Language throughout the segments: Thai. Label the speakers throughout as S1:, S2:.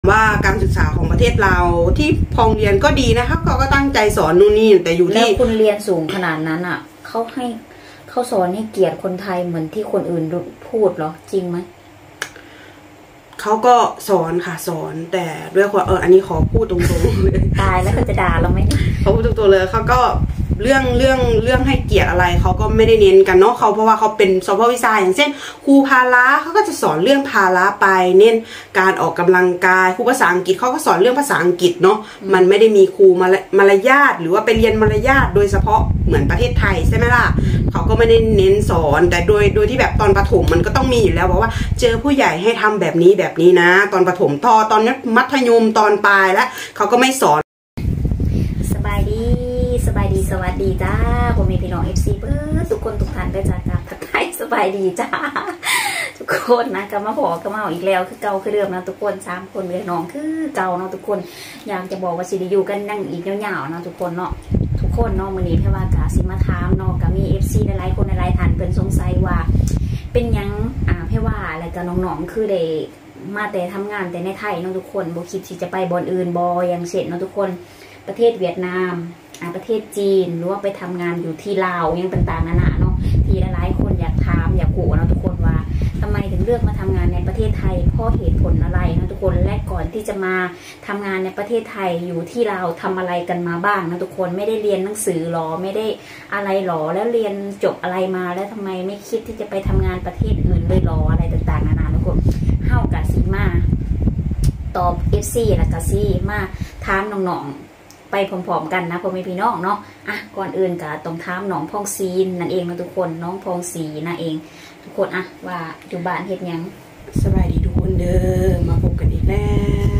S1: ว่าการศึกษาของประเทศเราที่พองเรียนก็ดีนะครับเขาก็ตั้งใจสอนนู่นนี่แต่อยู่ที่
S2: แล้วคุณเรียนสูงขนาดนั้นอ่ะเขาสอนให้เกียรติคนไทยเหมือนที่คนอื่นพูดเหรอจริงไหม
S1: เขาก็สอนค่ะสอนแต่ด้วยความอันนี้ขอพูดตรงๆเลย
S2: ตายแล้วเขาจะด่าเราไหม
S1: เขาพูดตรงๆเลยเขาก็เรื่องให้เกียรติอะไรเขาก็ไม่ได้เน้นกันเนาะเขาเพราะว่าเขาเป็นสพวิชาอย่างเช่นครูพาละเขาก็จะสอนเรื่องพาละไปเน้นการออกกำลังกายครูภาษาอังกฤษเขาก็สอนเรื่องภาษาอังกฤษเนาะมันไม่ได้มีครูมารยาทหรือว่าไปเรียนมารยาทโดยเฉพาะเหมือนประเทศไทยใช่ไหมล่ะเขาก็ไม่ได้เน้นสอนแต่โดยที่แบบตอนประถมมันก็ต้องมีอยู่แล้วบอกว่าเจอผู้ใหญ่ให้ทำแบบนี้นะตอนประถมตอนมัธยมตอนปลายแล้วเขาก็ไม่สอน
S2: สบายดีสวัสดีจ้าผมมีพี่น้อง FC เพื่อทุกคนทุกท่านได้จากการทักทายสบายดีจ้าทุกคนนะก็มาอีกแล้วคือเก่าคือเดิมนะทุกคน3คนเลยน้องคือเก่าเนาะทุกคนอยากจะบอกว่าสิได้อยู่กันนั่งอีกยาวๆนะทุกคนเนาะทุกคนเนาะมื้อนี้แพรว่ากะสิมาถามเนาะก็มี FC หลายๆคนหลายๆท่านเพิ่นสงสัยว่าเป็นยังแพรว่าอะไรกับน้องๆคือได้มาแต่ทำงานแต่ในไทยเนาะทุกคนบ่คิดที่จะไปบ่อนอื่นบ่อย่างเช่นเนาะทุกคนประเทศเวียดนามประเทศจีนหรือว่าไปทำงานอยู่ที่ลาวยังต่างๆนานาเนาะที่หลายๆคนอยากถามอยากรู้นะทุกคนว่าทำไมถึงเลือกมาทำงานในประเทศไทยเพราะเหตุผลอะไรนะทุกคนและก่อนที่จะมาทำงานในประเทศไทยอยู่ที่ลาวทำอะไรกันมาบ้างนะทุกคนไม่ได้เรียนหนังสือหรอไม่ได้อะไรหรอแล้วเรียนจบอะไรมาแล้วทำไมไม่คิดที่จะไปทำงานประเทศอื่นเลยหรออะไรต่างๆนานาทุกคนเฮากะซีมาตอบ FC และกะซีมาถามน้องๆไปพร้อมๆกันนะพ่อแม่พี่น้องเนาะก่อนอื่นก็ต้องถามน้องพองซีนนั่นเองนะทุกคนน้องพองซีนั่นเองทุกคนว่าอยู่บ้านเฮ็ดยัง
S1: สบายดีทุกคนเด้อมาพบกันอีกแล้ว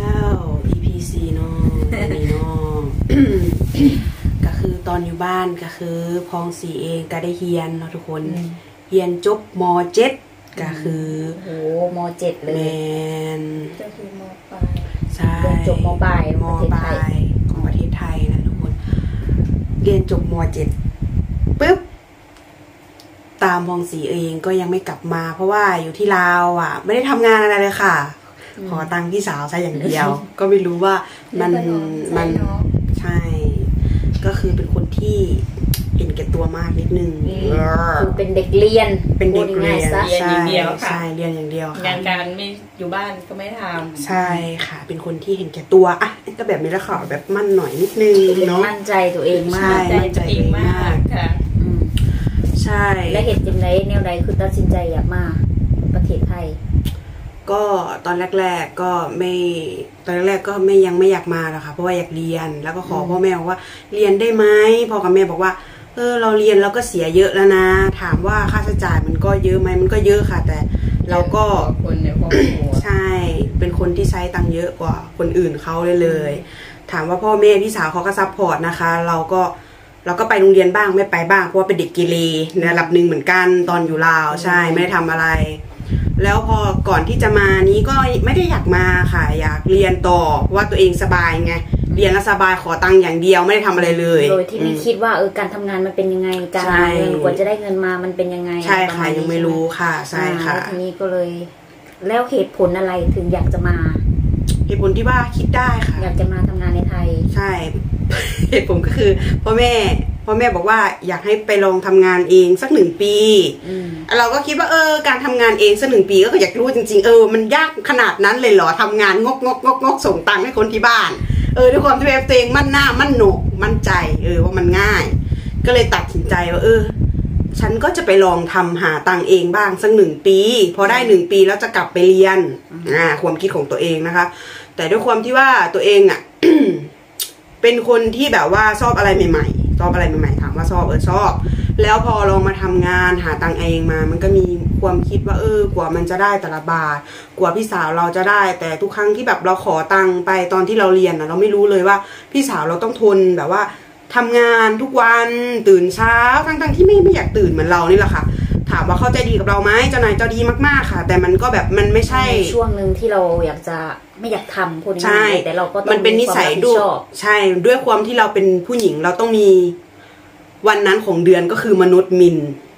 S1: EP4 เนาะนี่เนาะ ก็คือตอนอยู่บ้านก็คือพองซีเองก็ได้เรียนเนาะทุกคนเรียนจบม.7 ก็คือ
S2: โอ้ม.7 เลย
S1: แมน
S2: ก็คือม.ปลาย
S1: ใช่
S2: เรียนจบม.ปลาย
S1: ของประเทศไทยนะทุกคนเรียนจบม.7 ปึ๊บตามพองศรีเองก็ยังไม่กลับมาเพราะว่าอยู่ที่ลาวไม่ได้ทำงานอะไรเลยค่ะขอตังค์พี่สาวซะอย่างเดียว ก็ไม่รู้ว่ามันใช่ก็คือเป็นคนที่เห็นแก่ตัวมากนิดนึง
S2: คือเป็นเด็กเรียน
S1: เป็นเด็กเรียน
S3: อย่างเดียวค่ะ
S1: ใช่เรียนอย่างเดียวค่ะ
S3: งานการไม่อยู่บ้านก็ไม่ทำ
S1: ใช่ค่ะเป็นคนที่เห็นแก่ตัวก็แบบนี้แหละค่ะแบบมั่นหน่อยนิดนึงเนาะ
S2: มั่นใจตัวเองมาก
S1: มั่นใจตัวเองมาก
S3: ค่ะ
S1: ใช่
S2: และเหตุจังไดแนวใดคือตัดสินใจอยากมาประเทศไทย
S1: ก็ตอนแรกๆก็ไม่ยังไม่อยากมาหรอกค่ะเพราะว่าอยากเรียนแล้วก็ขอพ่อแม่ว่าเรียนได้ไหมพ่อกับแม่บอกว่าเราเรียนเราก็เสียเยอะแล้วนะถามว่าค่าใช้จ่ายมันก็เยอะไหมมันก็เยอะค่ะแต่เราก็
S3: คนในครอบครัว
S1: ใช่เป็นคนที่ใช้ตังค์เยอะกว่าคนอื่นเขาเลยถามว่าพ่อแม่พี่สาวเขาก็ซัพพอร์ตนะคะเราก็ไปโรงเรียนบ้างไม่ไปบ้างเพราะว่าเป็นเด็กเกเรในระดับหนึ่งเหมือนกันตอนอยู่ลาวใช่ไม่ได้ทำอะไรแล้วพอก่อนที่จะมานี้ก็ไม่ได้อยากมาค่ะอยากเรียนต่อเพราะว่าตัวเองสบายไงเรียนแล้วสบายขอตังค์อย่างเดียวไม่ได้ทำอะไรเลย
S2: โดยที่ไม่คิดว่าการทำงานมันเป็นยังไงการเงินกว่าจะได้เงินมามันเป็นยังไง
S1: ใช่ค่ะยังไม่รู้ค่ะใช่ค่ะ
S2: ทีนี้ก็เลยแล้วเหตุผลอะไรถึงอยากจะมา
S1: เหตุผลที่ว่าคิดได้ค่ะ
S2: อยากจะมาทำงานในไทย
S1: ใช่เหตุผลก็คือพ่อแม่บอกว่าอยากให้ไปลองทำงานเองสัก1 ปีเราก็คิดว่าการทำงานเองสัก1 ปีก็อยากรู้จริงๆมันยากขนาดนั้นเลยเหรอทำงานงกส่งตังค์ให้คนที่บ้านด้วยความที่ตัวเองมั่นหน้ามั่นโหนกมั่นใจว่ามันง่ายก็เลยตัดสินใจว่าฉันก็จะไปลองหาตังค์เองบ้างสัก1 ปีพอได้1 ปีแล้วจะกลับไปเรียนความคิดของตัวเองนะคะแต่ด้วยความที่ว่าตัวเองเป็นคนที่แบบว่าชอบอะไรใหม่ๆถามว่าชอบแล้วพอลองมาทำงานหาตังค์เองมามันก็มีความคิดว่ากว่ามันจะได้แต่ละบาทกว่าพี่สาวเราจะได้แต่ทุกครั้งที่แบบเราขอตังค์ไปตอนที่เราเรียนเราไม่รู้เลยว่าพี่สาวเราต้องทนแบบว่าทำงานทุกวันตื่นเช้าทั้งที่ไม่อยากตื่นเหมือนเรานี่แหละค่ะถามว่าเขาใจดีกับเราไหมเจ้านายใจดีมากๆค่ะแต่มันก็แบบมันไม่ใช่
S2: ช่วงนึงที่เราไม่อยากทำพูดง่ายๆแต่เราก็
S1: มันเป็นนิสัยด้วยใช่ด้วยความที่เราเป็นผู้หญิงเราต้องมีวันนั้นของเดือนก็คือมนุษย์มิน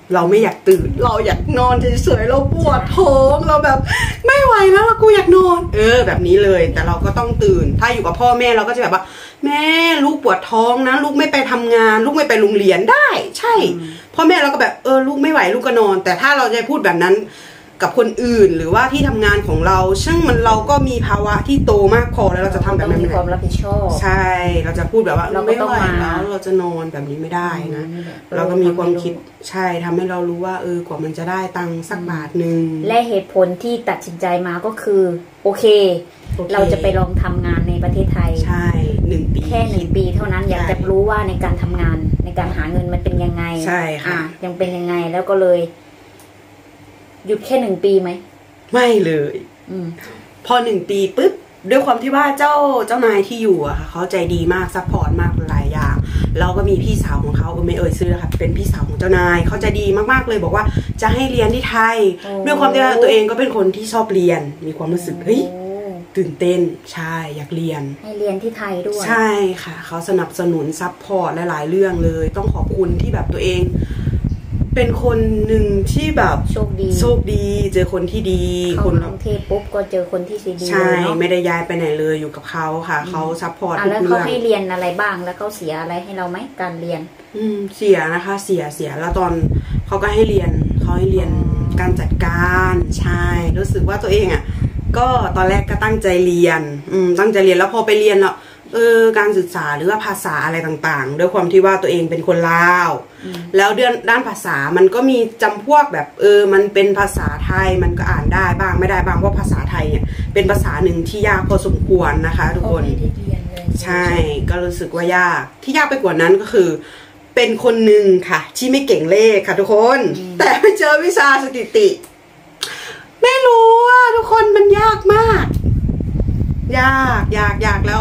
S1: เราไม่อยากตื่นเราอยากนอนเฉยๆเราปวดท้องเราแบบไม่ไหวแล้วกูอยากนอนแบบนี้เลยแต่เราก็ต้องตื่นถ้าอยู่กับพ่อแม่เราก็จะแบบว่าแม่ลูกปวดท้องนะลูกไม่ไปทำงานลูกไม่ไปโรงเรียนได้ใช่พ่อแม่เราก็แบบลูกไม่ไหวลูกก็นอนแต่ถ้าเราจะพูดแบบนั้นกับคนอื่นหรือว่าที่ทำงานของเราซึ่งเราก็มีภาวะที่โตมากพอแล้วเราจะทำแบบนั้น
S2: มีความรับผิดชอบ
S1: ใช่เราจะพูดแบบว่าเราไม่ไหวแล้วเราจะนอนแบบนี้ไม่ได้นะเราก็มีความคิดใช่ทำให้เรารู้ว่ากว่ามันจะได้ตังค์สักบาทนึง
S2: และเหตุผลที่ตัดสินใจมาก็คือโอเคเราจะไปลองทำงานในประเทศไทย
S1: ใช่1 ปี
S2: แค่1 ปีเท่านั้นอยากจะรู้ว่าในการทำงานในการหาเงินมันเป็นยังไง
S1: ใช่ค่ะ
S2: ยังเป็นยังไงแล้วก็เลยหยุดแค่1 ปีไหม
S1: ไม่เลยพอ1 ปีปุ๊บด้วยความที่ว่าเจ้านายที่อยู่อะค่ะเขาใจดีมากซัพพอร์ตมากหลายอย่างเราก็มีพี่สาวของเขาไม่ชื่อค่ะเป็นพี่สาวของเจ้านายเขาใจดีมากๆเลยบอกว่าจะให้เรียนที่ไทยด้วยความที่ว่าตัวเองก็เป็นคนที่ชอบเรียนมีความรู้สึกเฮ้ยตื่นเต้นใช่อยากเรียน
S2: ให้เรียนที่ไทยด้วย
S1: ใช่ค่ะเขาสนับสนุนซัพพอร์ตหลายๆเรื่องเลยต้องขอบคุณที่แบบตัวเองเป็นคนหนึ่งที่แบบโชคดีเจอคนที่ดี
S2: คนกรุงเทพปุ๊บก็เจอคนที่ดี
S1: ใช่ไม่ได้ย้ายไปไหนเลยอยู่กับเขาค่ะเขาซัพพอร์ตทุกเรื่อง
S2: แล้วเขาให้เรียนอะไรบ้างแล้วเขาเสียอะไรให้เราไหมการเรียน
S1: เสียนะคะเสียแล้วตอนเขาก็ให้เรียนการจัดการใช่รู้สึกว่าตัวเองอ่ะก็ตอนแรกก็ตั้งใจเรียนแล้วพอไปเรียนแล้วการศึกษาหรือว่าภาษาอะไรต่างๆด้วยความที่ว่าตัวเองเป็นคนลาวแล้วด้านภาษามันก็มีจำพวกแบบมันเป็นภาษาไทยมันก็อ่านได้บ้างไม่ได้บ้างเพราะภาษาไทยเนี่ยเป็นภาษาหนึ่งที่ยากพอสมควรนะคะทุกคนใช่ก็รู้สึกว่ายากที่ยากไปกว่านั้นก็คือเป็นคนหนึ่งค่ะที่ไม่เก่งเลขค่ะทุกคนแต่ไปเจอวิชาสถิติไม่รู้ว่าทุกคนมันยากมากยากแล้ว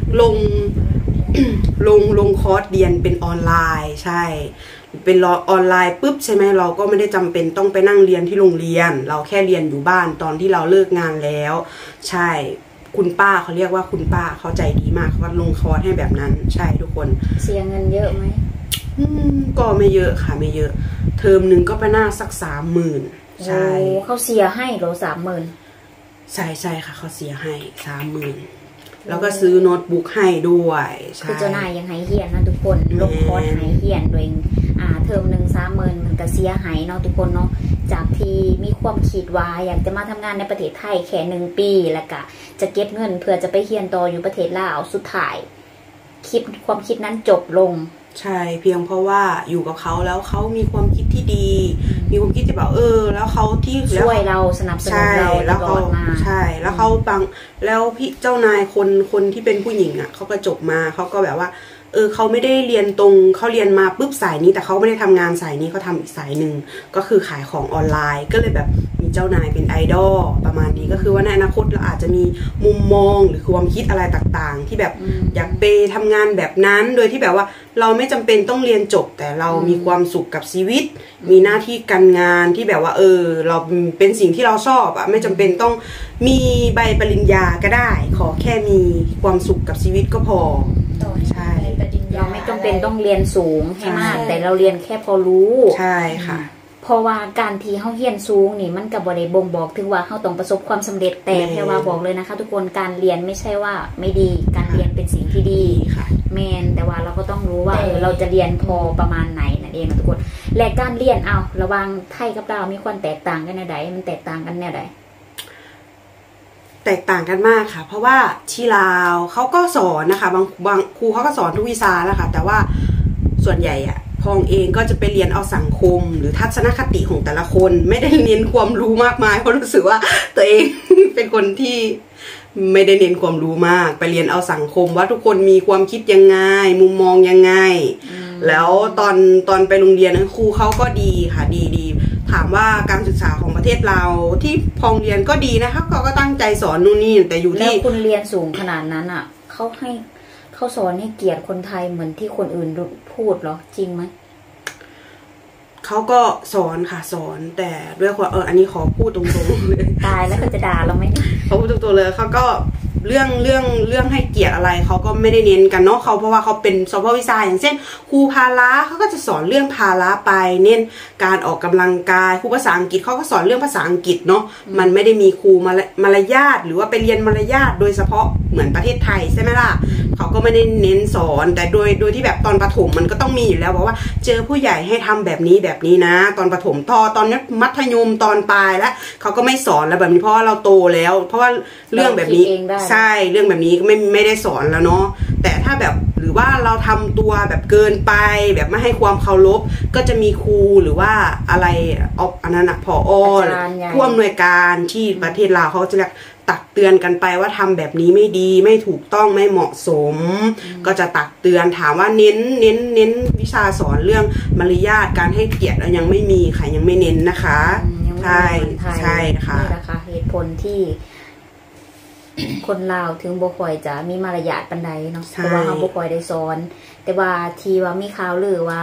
S1: ลงคอร์สเรียนเป็นออนไลน์ใช่เป็นออนไลน์ปุ๊บใช่ไหมเราก็ไม่ได้จำเป็นต้องไปนั่งเรียนที่โรงเรียนเราแค่เรียนอยู่บ้านตอนที่เราเลิกงานแล้วใช่คุณป้าเขาเรียกว่าคุณป้าเขาใจดีมากเขาลงคอร์สให้แบบนั้นใช่ทุกคน
S2: เสียเงินเยอะไหม
S1: ก็ไม่เยอะค่ะไม่เยอะเทอมหนึ่งก็ไปหน้าสัก30,000ใช่
S2: เขาเสียให้เหรอ30,000
S1: ใช่ค่ะเขาเสียให้30,000แล้วก็ซื้อโน้ตบุ๊กให้ด้วย
S2: คือเจ้านายยังให้เฮียนนะทุกคนลงคอร์สให้เฮียนโดยเทอมหนึ่ง30,000มันก็เสียหายเนาะทุกคนเนาะจากที่มีความคิดว่าอยากจะมาทำงานในประเทศไทยแค่1 ปีแล้วก็จะเก็บเงินเพื่อจะไปเฮียนต่ออยู่ประเทศลาวสุดท้ายความคิดนั้นจบลง
S1: ใช่เพียงเพราะว่าอยู่กับเขาแล้วเขามีความคิดที่ดีมีความคิดที่แบบแล้วเขาที่
S2: ช่วยเราสนับสนุนเรา
S1: แล้วเขาใช่แล้วเขาแล้วพี่เจ้านายคนที่เป็นผู้หญิงอ่ะเขาก็จบมาเขาก็แบบว่าเขาไม่ได้เรียนตรงเขาเรียนมาปุ๊บสายนี้แต่เขาไม่ได้ทำงานสายนี้เขาทำอีกสายหนึ่งก็คือขายของออนไลน์ก็เลยแบบมีเจ้านายเป็นไอดอลประมาณนี้ก็คือว่าในอนาคตเราอาจจะมีมุมมองหรือความคิดอะไรต่างๆที่แบบอยากไปทำงานแบบนั้นโดยที่แบบว่าเราไม่จำเป็นต้องเรียนจบแต่เรามีความสุขกับชีวิตมีหน้าที่การงานที่แบบว่าเราเป็นสิ่งที่เราชอบอ่ะไม่จำเป็นต้องมีใบปริญญาก็ได้ขอแค่มีความสุขกับชีวิตก็พอใช่
S2: เราไม่จำเป็นต้องเรียนสูงให้มากแต่เราเรียนแค่พอรู้
S1: ใช่ค่ะ
S2: เพราะว่าการที่เขาเรียนสูงนี่มันกับบริบ่งบอกถึงว่าเขาต้องประสบความสำเร็จแต่แค่ว่าบอกเลยนะคะทุกคนการเรียนไม่ใช่ว่าไม่ดีการเรียนเป็นสิ่งที่ดีแมนแต่ว่าเราก็ต้องรู้ว่าเราจะเรียนพอประมาณไหนนั่นเองนะทุกคนและการเรียนระหว่างไทยกับลาวมีความแตกต่างกันแนวใดมันแตกต่างกันแนวใด
S1: แตกต่างกันมากค่ะเพราะว่าที่ลาวเขาก็สอนนะคะบางครูเขาก็สอนทุกวิชานะคะแต่ว่าส่วนใหญ่อะพองเองก็จะไปเรียนเอาสังคมหรือทัศนคติของแต่ละคนไม่ได้เน้นความรู้มากมายเพราะรู้สึกว่าตัวเอง เป็นคนที่ไม่ได้เน้นความรู้มากไปเรียนเอาสังคมว่าทุกคนมีความคิดยังไงมุมมองยังไงแล้วตอนไปโรงเรียนครูเขาก็ดีค่ะดีถามว่าการศึกษาของประเทศเราที่พองเรียนก็ดีนะคะเขาก็ตั้งใจสอนนู่นนี่แต่อยู่ที่
S2: แล้วคุณเรียนสูงขนาดนั้นอ่ะเขาสอนให้เกียรติคนไทยเหมือนที่คนอื่นพูดเหรอจริงไหม
S1: เขาก็สอนค่ะสอนแต่ด้วยความอันนี้ขอพูดตรงๆเลย
S2: ตายแล้วเขาจะด่าเราไหม
S1: เขาพูดตรงๆเลยเขาก็เรื่องให้เกียรติอะไรเขาก็ไม่ได้เน้นกันเนาะเขาเพราะว่าเขาเป็นสพวิชาอย่างเช่นครูพาละเขาก็จะสอนเรื่องพาละไปเน้นการออกกำลังกายครูภาษาอังกฤษเขาก็สอนเรื่องภาษาอังกฤษเนาะมันไม่ได้มีครูมารยาทหรือว่าไปเรียนมารยาทโดยเฉพาะเหมือนประเทศไทยใช่ไหมล่ะเขาก็ไม่ได้เน้นสอนแต่โดยที่แบบตอนประถมมันก็ต้องมีอยู่แล้วบอกว่าเจอผู้ใหญ่ให้ทำแบบนี้นะตอนประถมตอนมัธยมตอนปลายแล้วเขาก็ไม่สอนแล้วแบบนี้เพราะว่าเราโตแล้วเพราะว่าเรื่องแบบนี้ใช่เรื่องแบบนี้ก็ไม่ได้สอนแล้วเนาะแต่ถ้าแบบหรือว่าเราทำตัวแบบเกินไปแบบไม่ให้ความเคารพก็จะมีครูหรือว่าอะไรอันนั้นผอ.ผู้อำนวยการที่ประเทศลาวเขาจะตักเตือนกันไปว่าทำแบบนี้ไม่ดีไม่ถูกต้องไม่เหมาะสมก็จะตักเตือนถามว่าเน้นวิชาสอนเรื่องมารยาทการให้เกียรติยังไม่มีค่ะยังไม่เน้นนะคะใช่ค่ะ
S2: นี่แหละค่ะเหตุผลที่ คนลาวถึงบ่ค่อยจะมีมารยาทปานใดเนาะเพราะว่าเขาบ่ค่อยได้สอนแต่ว่าที่ว่ามีข่าวลือว่า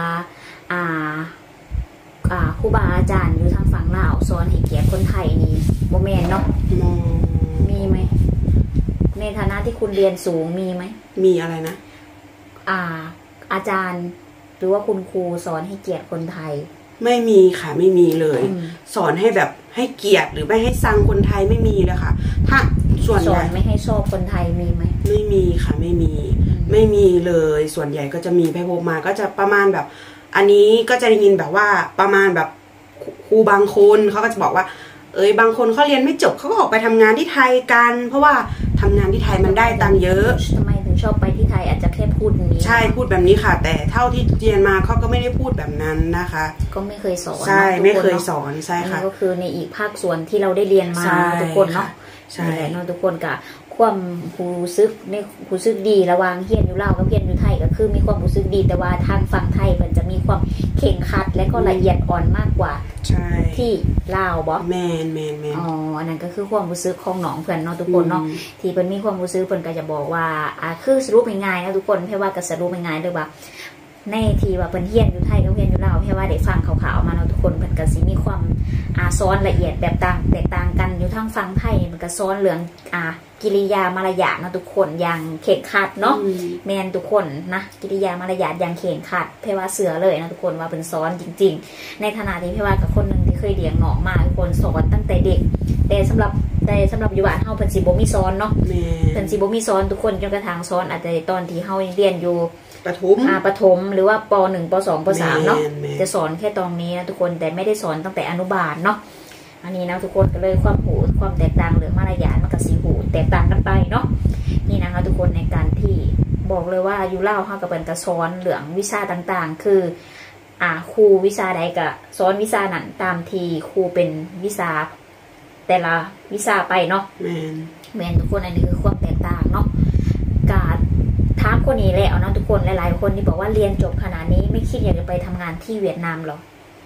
S2: ครูบาอาจารย์อยู่ทางฝั่งลาวสอนให้เกียรติคนไทยนี่บ่แม่นเนาะมีไหมในฐานะที่คุณเรียนสูงมีไหม
S1: มีอะไรนะ
S2: อาจารย์หรือว่าคุณครูสอนให้เกียรติคนไทย
S1: ไม่มีค่ะไม่มีเลยสอนให้แบบให้เกียรติหรือไม่ให้ซังคนไทยไม่มีเลยค่ะถ้าส่วนใหญ่
S2: ไม่ให้ชอบคนไทยมีไหม
S1: ไม่มีค่ะไม่มีเลยส่วนใหญ่ก็จะมีไปพบมาก็จะประมาณแบบอันนี้ก็จะได้ยินแบบว่าประมาณแบบครูบางคนเขาก็จะบอกว่าบางคนเขาเรียนไม่จบเขาก็ออกไปทำงานที่ไทยกันเพราะว่าทำงานที่ไทยมันได้ตังค์เยอะ
S2: ทำไมถึงชอบไปที่ไทยอาจจะแค่พูดนี้
S1: ใช่พูดแบบนี้ค่ะแต่เท่าที่เรียนมาเขาก็ไม่ได้พูดแบบนั้นนะคะ
S2: ก็ไม่เคยสอน
S1: ใช่ไม่เคยสอนใช่ค่ะ
S2: ก็คือในอีกภาคส่วนที่เราได้เรียนมาทุกคนเนาะใช่เนาะทุกคนกับความรู้สึกในรู้สึกดีระหว่างเฮียนอยู่ลาวกับเฮียนอยู่ไทยก็คือมีความรู้สึกดีแต่ว่าทางฝั่งไทยมันจะมีความเข่งขัดและก็ละเอียดอ่อนมากกว่าที่ลาวบ่
S1: แม่น
S2: อ๋ออันนั้นก็คือความรู้สึกของน้องเพื่อนเนาะทุกคนเนาะที่เพิ่นมีความรู้สึกเพิ่นก็จะบอกว่าคือสรุปง่ายๆนะทุกคนแค่ว่าก็สรุปง่ายๆเลยว่าในที่ว่าเพิ่นเฮียนอยู่ไทยกับเฮียนอยู่ลาวแค่ว่าได้ฟังข่าวๆมาเนาะทุกคนเพิ่นก็สิมีความสอนละเอียดแบบแตกต่างกันอยู่ทางฝั่งไทยมันก็สอนเรื่องกิริยามารยาทนะทุกคนอย่างเข่งขัดเนาะแมนทุกคนนะกิริยามารยาทอย่างเข่งขัดเพว่าเสือเลยนะทุกคนว่าเป็นสอนจริงๆในขณะที่เพว่ากับคนหนึ่งที่เคยเลี้ยงน้องมาทุกคนสอนตั้งแต่เด็กแต่สำหรับอยู่บ้านเฮาเพิ่นสิบ่มีสอนเนาะเพิ่นสิบ่มีสอนทุกคนจนกระทั่งสอนอาจจะตอนที่เฮาเรียนอยู่ประถมหรือว่าป.1 ป.2 ป.3 เนาะจะสอนแค่ตรงนี้นะทุกคนแต่ไม่ได้สอนตั้งแต่อนุบาลเนาะอันนี้นะทุกคนก็เลยความแตกต่างหรือมารยาทมันกับสีหูแตกต่างกันไปเนาะนี่นะคะทุกคนในการที่บอกเลยว่าอยู่เล่าเขากับเป็นกระสอนเหลืองวิชาต่างๆคือครูวิชาใดก็สอนวิชานั้นตามที่ครูเป็นวิชาแต่ละวิชาไปเนาะแมนทุกคนอันนี้คือความแตกต่างเนาะการถามคนนี้แหละเอาเนาะทุกคนหลายๆคนที่บอกว่าเรียนจบขนาดนี้ไม่คิดอยากจะไปทำงานที่เวียดนามหรอ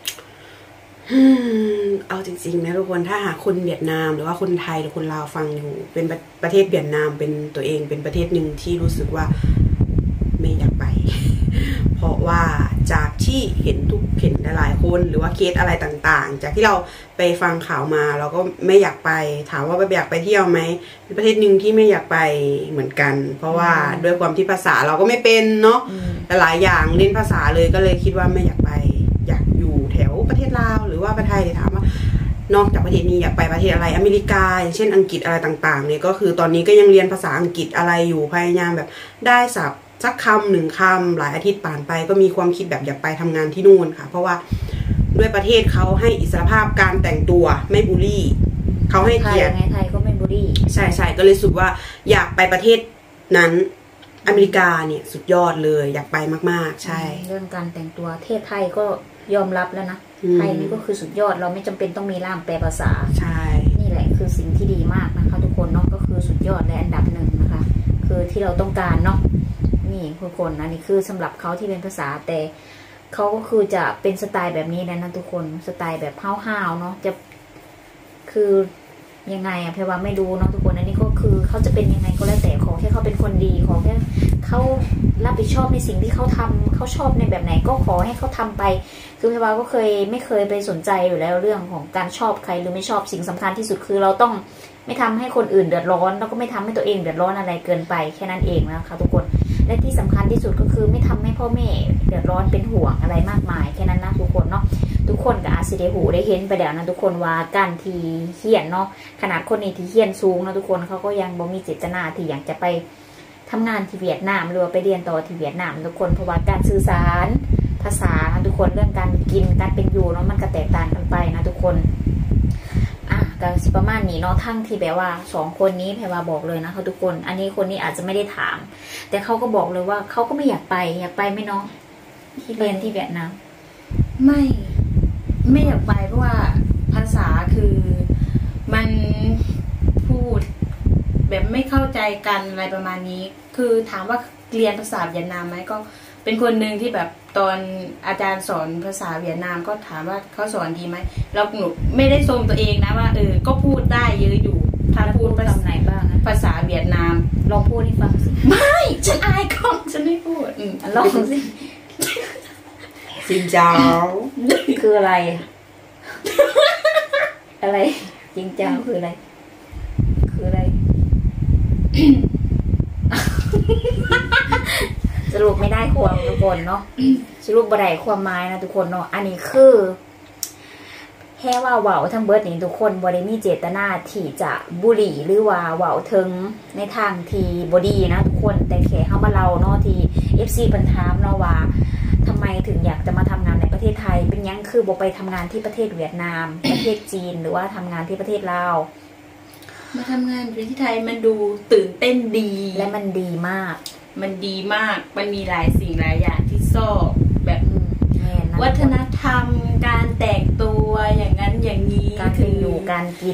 S1: เอาจริงๆนะทุกคนถ้าหากคนเวียดนามหรือว่าคนไทยหรือคนลาวฟังอยู่เป็นประเทศเวียดนามเป็นตัวเองเป็นประเทศหนึ่งที่รู้สึกว่าไม่อยากไป เพราะว่าจากที่เห็นหลายๆคนหรือว่าเคสอะไรต่างๆจากที่เราไปฟังข่าวมาเราก็ไม่อยากไปถามว่าอยากไปเที่ยวไหมเป็นประเทศหนึ่งที่ไม่อยากไปเหมือนกันเพราะว่าด้วยความที่ภาษาเราก็ไม่เป็นเนาะหลายอย่างเล่นภาษาเลยก็เลยคิดว่าไม่อยากไปอยากอยู่แถวประเทศลาวหรือว่าประเทศไทยถามว่านอกจากประเทศนี้อยากไปประเทศอะไรอเมริกาอย่างเช่นอังกฤษอะไรต่างๆเนี่ยก็คือตอนนี้ก็ยังเรียนภาษาอังกฤษอะไรอยู่พยายามแบบได้สักคำหนึ่งคำหลายอาทิตย์ผ่านไปก็มีความคิดแบบอยากไปทำงานที่นู่นค่ะเพราะว่าด้วยประเทศเขาให้อิสรภาพการแต่งตัวไม่บูลลี่เขาให้เกียรติ
S2: ไทยก็ไม่บูลลี่
S1: ใช่ก็เลยรู้สึกว่าอยากไปประเทศนั้นอเมริกาเนี่ยสุดยอดเลยอยากไปมากๆใช่
S2: เรื่องการแต่งตัวประเทศไทยก็ยอมรับแล้วนะไทยนี่ก็คือสุดยอดเราไม่จำเป็นต้องมีล่ามแปลภาษา
S1: ใช่
S2: นี่แหละคือสิ่งที่ดีมากนะคะทุกคนเนาะก็คือสุดยอดและอันดับหนึ่งนะคะคือที่เราต้องการเนาะนี่ทุกคนนะนี่คือสำหรับเขาที่เป็นภาษาแต่เขาก็คือจะเป็นสไตล์แบบนี้นะทุกคนสไตล์แบบห้าวๆเนาะจะคือยังไงเพราะว่าไม่รู้เนาะทุกคนอันนี้ก็คือเขาจะเป็นยังไงก็แล้วแต่ขอแค่เขาเป็นคนดีขอแค่เขารับผิดชอบในสิ่งที่เขาทำเขาชอบในแบบไหนก็ขอให้เขาทำไปคือเพราะว่าก็ไม่เคยไปสนใจอยู่แล้วเรื่องของการชอบใครหรือไม่ชอบสิ่งสำคัญที่สุดคือเราต้องไม่ทำให้คนอื่นเดือดร้อนแล้วก็ไม่ทำให้ตัวเองเดือดร้อนอะไรเกินไปแค่นั้นเองนะคะทุกคนและที่สำคัญที่สุดก็คือไม่ทำให้พ่อแม่เดือดร้อนเป็นห่วงอะไรมากมายแค่นั้นนะทุกคนเนาะทุกคนก็อาจจะได้หูได้เห็นไปแล้วนะทุกคนว่าการที่เขียนเนาะขนาดคนนี้ที่เขียนสูงนะทุกคนเขาก็ยังบ่มีเจตนาที่อยากจะไปทำงานที่เวียดนามหรือว่าไปเรียนต่อที่เวียดนามทุกคนเพราะว่าการสื่อสารภาษาทุกคนเรื่องการกินการเป็นอยู่เนาะมันก็แตกต่างกันไปนะทุกคนก็สิประมาณนี้เนาะทั้งที่แบบว่า2คนนี้แพรว่าบอกเลยนะคะทุกคนอันนี้คนนี้อาจจะไม่ได้ถามแต่เขาก็บอกเลยว่าเขาก็ไม่อยากไปไหมน้องที่เรียนที่เวียดนาม
S3: ไม่อยากไปเพราะว่าภาษาคือมันพูดแบบไม่เข้าใจกันอะไรประมาณนี้คือถามว่าเรียนภาษาเวียดนามไหมก็เป็นคนหนึ่งที่แบบตอนอาจารย์สอนภาษาเวียดนามก็ถามว่าเขาสอนดีไหมเราหนูไม่ได้ชมตัวเองนะว่าก็พูดได้เยอะอยู่ถ้าพูดภาษาไหนบ้างภาษาเวียดนาม
S2: ลองพูดให้ฟังสิ
S3: ไม่ฉันอายกล้องฉันไม่พูด
S2: ลองสิ
S1: ซินเจ้า
S2: คืออะไรอะไรจริงจังคืออะไรสรุปไม่ได้ความทุกคนเนาะสรุปบ่ได้ความหมายนะทุกคนเนาะอันนี้คือแค่ว่าเว้าทั้งเบิดนี่ทุกคนบ่ได้มีเจตนาที่จะบุหรี่หรือว่าเว้าถึงในทางที่บ่ดีนะทุกคนแต่แค่เฮามาเล่าเนาะที่ FC เพิ่นถามเนาะว่าทำไมถึงอยากจะมาทำงานในประเทศไทยเป็นยังคือบ่ไปทำงานที่ประเทศเวียดนามประเทศจีนหรือว่าทำงานที่ประเทศลาว
S3: มาทำงานอยู่ที่ไทยมันดูตื่นเต้นดี
S2: และมันดีมาก
S3: มันมีหลายสิ่งหลายอย่างที่ชอบแบบวัฒนธรรมการแต่งตัวอย่างนั้นอย่างนี้
S2: การเป็นอยู่การกิน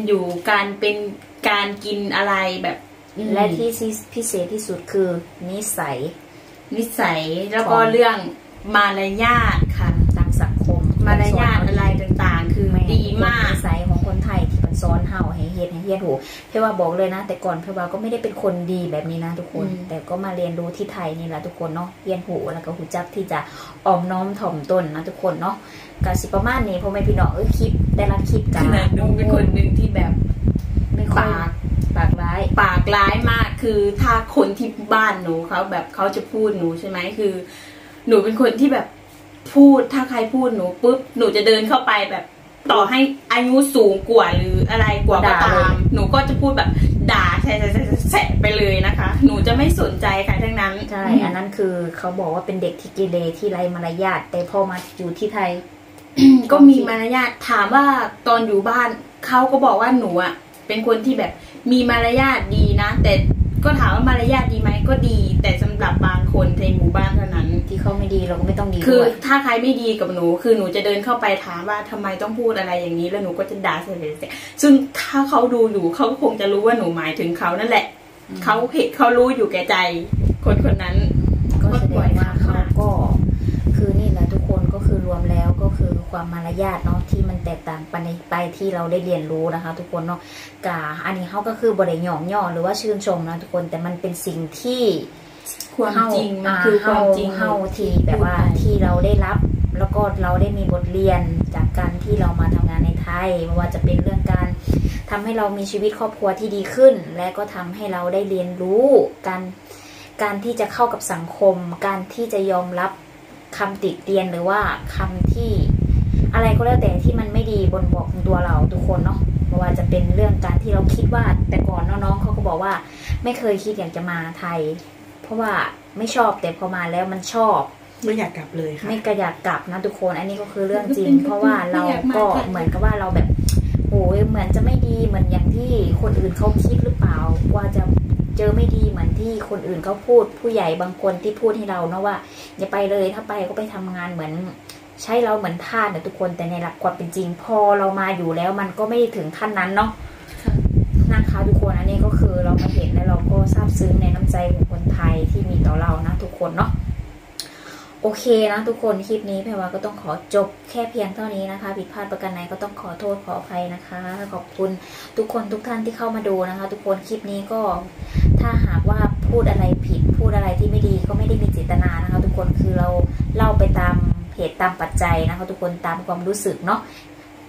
S3: การกินอะไรแบบ
S2: และที่พิเศษที่สุดคือนิสัย
S3: แล้วก็เรื่องมารยาทค่ะ
S2: ทางสังคม
S3: มารยาทอะไรต่างๆคือดีมาก
S2: นิสัยของคนไทยที่มันสอนเฮาให้เฮ็ดให้เฮียนหูเพราะว่าบอกเลยนะแต่ก่อนเพราะว่าก็ไม่ได้เป็นคนดีแบบนี้นะทุกคนแต่ก็มาเรียนรู้ที่ไทยนี่แหละทุกคนเนาะเฮียนหูแล้วก็หูจักที่จะอ่อมน้อมถ่อมตนนะทุกคนเนาะก็สิประมาณนี้พ่อแม่พี่น้องคลิปแต่ละคลิปกัน
S3: หนูเป็นคนนึงที่แบบ
S2: ไม่ปากร้
S3: ายมากคือถ้าคนที่บ้านหนูเขาแบบเขาจะพูดหนูใช่ไหมคือหนูเป็นคนที่แบบพูดถ้าใครพูดหนูปุ๊บหนูจะเดินเข้าไปแบบต่อให้อายุสูงกว่าหรืออะไรกว่าก็ตามหนูก็จะพูดแบบด่าแฉะไปเลยนะคะหนูจะไม่สนใจใครทั้งนั้น
S2: ใช่อันนั้นคือเขาบอกว่าเป็นเด็กที่เกเรที่ไร้มารยาทแต่พอมาอยู่ที่ไทย
S3: ก็มีมารยาทถามว่าตอนอยู่บ้านเขาก็บอกว่าหนูอ่ะเป็นคนที่แบบมีมารยาทดีนะแต่ก็ถามว่ามารยาทดีไหมก็ดีแต่สำหรับบางคนในหมู่บ้านเท่านั้น
S2: ที่เขาไม่ดีเราก็ไม่ต้องดี
S3: คือถ้าใครไม่ดีกับหนูคือหนูจะเดินเข้าไปถามว่าทำไมต้องพูดอะไรอย่างนี้แล้วหนูก็จะด่าเสียซึ่งถ้าเขาดูอยู่เขาคงจะรู้ว่าหนูหมายถึงเขานั่นแหละเขารู้อยู่แก่ใจคนนั้น
S2: ก็แสดงว่าเขาก็คือนี่แหละทุกคนก็คือรวมแล้วก็คือความมารยาทเนาะที่มันแตกต่างไปที่เราได้เรียนรู้นะคะทุกคนเนาะอันนี้เขาก็คือบริหย่อหรือว่าชื่นชมนะทุกคนแต่มันเป็นสิ่งที่
S3: ความจริงมันคือความจริง
S2: เฮาที่แบบว่าที่เราได้รับแล้วก็เราได้มีบทเรียนจากการที่เรามาทำงานในไทยไม่ว่าจะเป็นเรื่องการทำให้เรามีชีวิตครอบครัวที่ดีขึ้นและก็ทำให้เราได้เรียนรู้การที่จะเข้ากับสังคมการที่จะยอมรับคำติเตียนหรือว่าคำที่อะไรก็แล้วแต่ที่มันไม่ดีบนบอกของตัวเราทุกคนเนาะไม่ว่าจะเป็นเรื่องการที่เราคิดว่าแต่ก่อนน้องๆเขาก็บอกว่าไม่เคยคิดอยากจะมาไทยเพราะว่าไม่ชอบแต่พอมาแล้วมันชอบ
S1: ไม่อยากกลับเลยค่ะ
S2: ไม่กระอยากกลับนะทุกคนอันนี้ก็คือเรื่องจริง เพราะว่าเราก็เหมือนกับว่าเราแบบโอ้ยเหมือนจะไม่ดีเหมือนอย่างที่คนอื่นเขาคิดหรือเปล่าว่าจะเจอไม่ดีเหมือนที่คนอื่นเขาพูดผู้ใหญ่บางคนที่พูดให้เราเนาะว่าอย่าไปเลยถ้าไปก็ไปทำงานเหมือนใช้เราเหมือนทาสนะทุกคนแต่ในหลักความเป็นจริงพอเรามาอยู่แล้วมันก็ไม่ถึงขั้นนั้นเนาะนะคะทุกคนอันนี้ก็คือเรามาเห็นแล้วเราก็ซาบซึ้งในน้ำใจของคนไทยที่มีต่อเรานะทุกคนเนาะโอเคนะทุกคนคลิปนี้แพรว่าก็ต้องขอจบแค่เพียงเท่านี้นะคะผิดพลาดประการใดก็ต้องขอโทษขออภัยนะคะขอบคุณทุกคนทุกท่านที่เข้ามาดูนะคะทุกคนคลิปนี้ก็ถ้าหากว่าพูดอะไรผิดพูดอะไรที่ไม่ดีก็ไม่ได้มีเจตนานะคะทุกคนคือเราเล่าไปตามเหตุตามปัจจัยนะคะทุกคนตามความรู้สึกเนาะ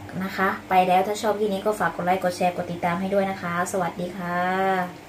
S2: นะคะ ไปแล้วถ้าชอบคลิปนี้ก็ฝากกดไลค์กดแชร์กดติดตามให้ด้วยนะคะ สวัสดีค่ะ